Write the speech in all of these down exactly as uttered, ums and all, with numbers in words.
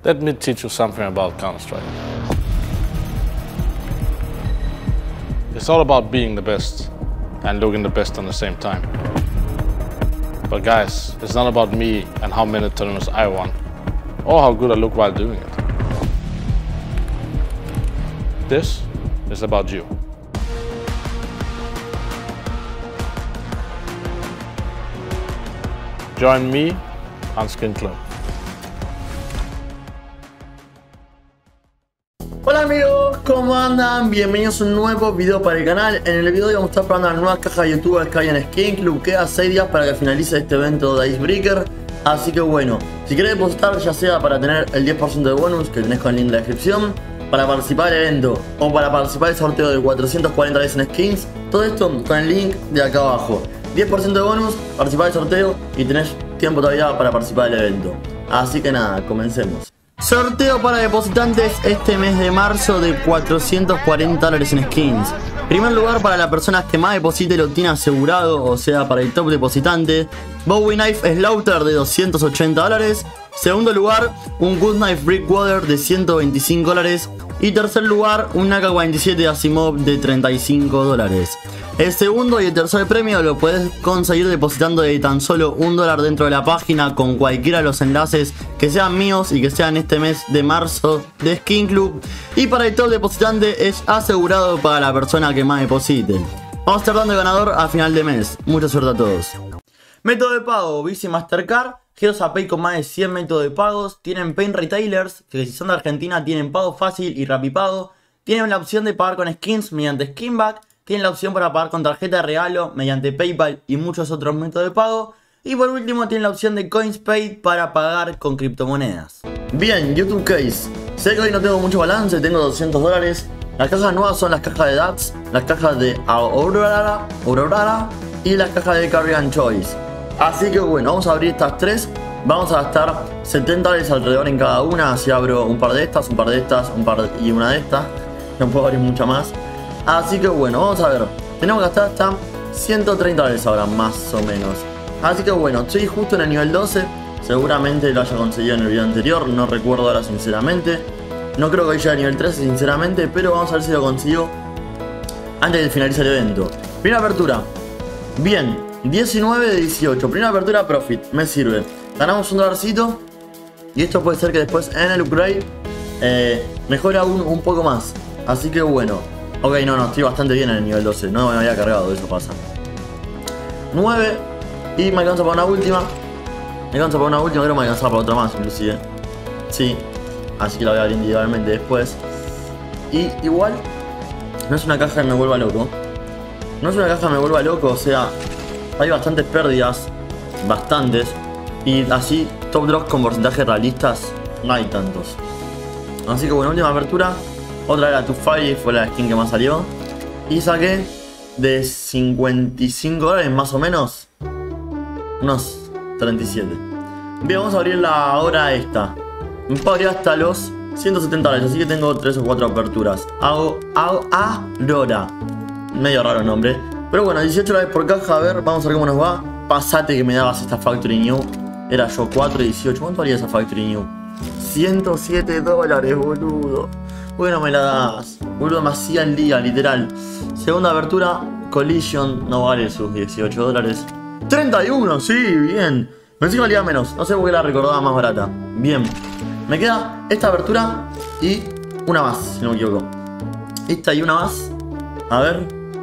Let me teach you something about Counter-Strike. It's all about being the best and looking the best at the same time. But guys, it's not about me and how many tournaments I won, or how good I look while doing it. This is about you. Join me on Skin Club. Hola amigos, ¿cómo andan? Bienvenidos a un nuevo video para el canal. En el video de hoy vamos a estar probando las nuevas cajas de YouTube que hay en Skin Club. Queda seis días para que finalice este evento de Icebreaker. Así que bueno, si querés depositar, ya sea para tener el diez por ciento de bonus que tenés con el link en la descripción, para participar del evento o para participar del sorteo de cuatrocientos cuarenta dólares en skins, todo esto con el link de acá abajo. diez por ciento de bonus, participar del sorteo y tenés tiempo todavía para participar del evento. Así que nada, comencemos. Sorteo para depositantes este mes de marzo de cuatrocientos cuarenta dólares en skins. Primer lugar para la persona que más deposite lo tiene asegurado, o sea para el top depositante, Bowie Knife Slaughter de doscientos ochenta dólares. Segundo lugar, un Good Knife Breakwater de ciento veinticinco dólares. Y tercer lugar, un A K cuarenta y siete Asimov de treinta y cinco dólares. El segundo y el tercer premio lo puedes conseguir depositando de tan solo un dólar dentro de la página con cualquiera de los enlaces que sean míos y que sean este mes de marzo de Skin Club. Y para el top depositante es asegurado para la persona que más deposite. Vamos a estar dando el ganador a final de mes. Mucha suerte a todos. Método de pago, Visa y Mastercard. GeoSapay con más de cien métodos de pagos. Tienen Paint Retailers, que si son de Argentina tienen pago fácil y Rapipago. Tienen la opción de pagar con skins mediante Skinback. Tienen la opción para pagar con tarjeta de regalo mediante PayPal y muchos otros métodos de pago. Y por último tienen la opción de CoinsPay para pagar con criptomonedas. Bien, YouTube Case. Sé que hoy no tengo mucho balance, tengo doscientos dólares. Las cajas nuevas son las cajas de D A T S, las cajas de Aurora, Aurora y las cajas de Carrigan Choice. Así que bueno, vamos a abrir estas tres. Vamos a gastar setenta dólares alrededor en cada una. Así abro un par de estas, un par de estas, un par de... y una de estas. No puedo abrir mucha más. Así que bueno, vamos a ver. Tenemos que gastar hasta ciento treinta dólares ahora, más o menos. Así que bueno, estoy justo en el nivel doce. Seguramente lo haya conseguido en el video anterior. No recuerdo ahora sinceramente. No creo que hoy llegue a nivel trece sinceramente. Pero vamos a ver si lo consigo antes de finalizar el evento. Primera apertura. Bien, diecinueve de dieciocho. Primera apertura profit, me sirve. Ganamos un dolarcito. Y esto puede ser que después en el upgrade eh, mejore aún un poco más. Así que bueno. Ok, no, no, estoy bastante bien en el nivel doce. No me había cargado, eso pasa. nueve. Y me alcanza para una última. Me alcanza para una última, creo que me alcanza para otra más inclusive. Sí. Así que la voy a ver individualmente después. Y igual no es una caja que me vuelva loco. No es una caja que me vuelva loco, o sea, hay bastantes pérdidas. Bastantes. Y así, top drops con porcentajes realistas, no hay tantos. Así que bueno, última apertura. Otra era Tufai, fue la skin que más salió. Y saqué de cincuenta y cinco dólares más o menos unos treinta y siete. Bien, vamos a abrirla ahora esta. Me puedo abrir hasta los ciento setenta dólares, así que tengo tres o cuatro aperturas. Hago, hago Aurora. Medio raro el nombre. Pero bueno, dieciocho dólares por caja, a ver, vamos a ver cómo nos va. Pasate que me dabas esta Factory New. Era yo cuatro y dieciocho. ¿Cuánto valía esa Factory New? ciento siete dólares, boludo. Bueno, me la das. Boludo, me hacía el día, literal. Segunda apertura, Collision. No vale sus dieciocho dólares. treinta y uno, sí, bien. Pensé que valía menos. No sé por qué la recordaba más barata. Bien. Me queda esta apertura y una más, si no me equivoco. Esta y una más. A ver.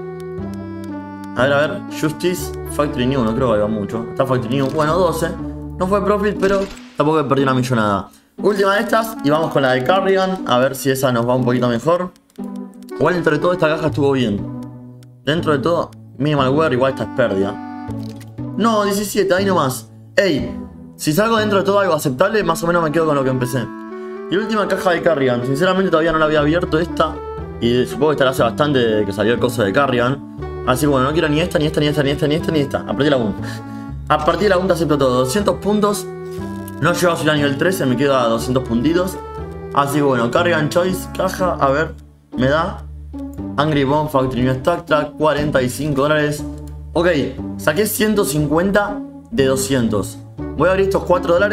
A ver, a ver. Justice, Factory New. No creo que valga mucho. Está Factory New. Bueno, doce. No fue profit, pero tampoco perdí una millonada. Última de estas y vamos con la de Carrigan. A ver si esa nos va un poquito mejor. Igual dentro de todo esta caja estuvo bien. Dentro de todo, Minimal Wear igual esta es pérdida. No, diecisiete, ahí nomás. Ey, si salgo dentro de todo algo aceptable, más o menos me quedo con lo que empecé. Y última caja de Carrigan. Sinceramente todavía no la había abierto esta. Y supongo que estará hace bastante de que salió el coso de Carrigan. Así que bueno, no quiero ni esta, ni esta, ni esta, ni esta, ni esta, ni esta. A partir de la uno. A partir de la uno acepto todo. doscientos puntos. No llego a subir a nivel trece, me quedo a doscientos puntitos. Así que bueno, Carrigan Choice, caja, a ver, me da Angry Bomb Factory New Stack Track, cuarenta y cinco dólares. Ok, saqué ciento cincuenta de doscientos. Voy a abrir estos cuatro dólares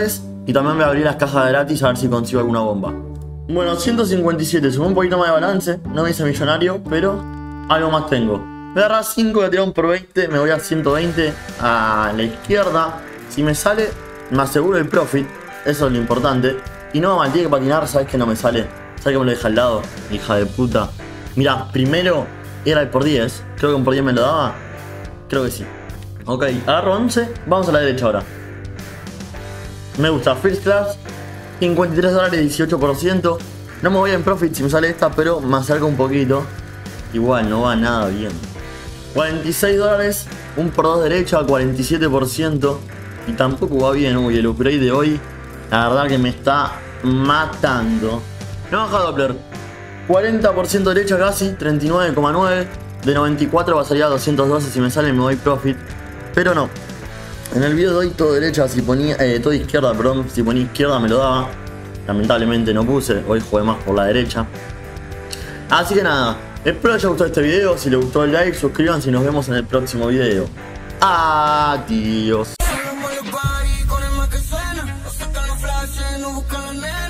Y también voy a abrir las cajas gratis a ver si consigo alguna bomba. Bueno, ciento cincuenta y siete, sumó un poquito más de balance. No me hice millonario, pero algo más tengo. Voy a agarrar cinco, voy a tirar un por veinte. Me voy a ciento veinte a la izquierda. Si me sale, me aseguro el profit. Eso es lo importante. Y no, mal, tiene que patinar, ¿sabes que no me sale? ¿Sabes que me lo deja al lado? Hija de puta. Mirá, primero era el por diez. Creo que un por diez me lo daba. Creo que sí. Ok, agarro once. Vamos a la derecha ahora. Me gusta First Class. cincuenta y tres dólares, dieciocho por ciento. No me voy en profit si me sale esta, pero me acerca un poquito. Igual, no va nada bien. cuarenta y seis dólares. Un por dos derecha, cuarenta y siete por ciento. Y tampoco va bien. Uy, el upgrade de hoy, la verdad que me está matando. No baja Doppler. cuarenta por ciento derecha casi, treinta y nueve coma nueve. De noventa y cuatro va a salir a doscientos doce. Si me sale me voy profit. Pero no. En el video doy todo derecha, si ponía, eh, todo izquierda, perdón. Si ponía izquierda me lo daba. Lamentablemente no puse. Hoy jugué más por la derecha. Así que nada. Espero que les haya gustado este video. Si les gustó el like, suscríbanse y nos vemos en el próximo video. Adiós. Con el más que suena, o sacan los flashes, no buscan la nena.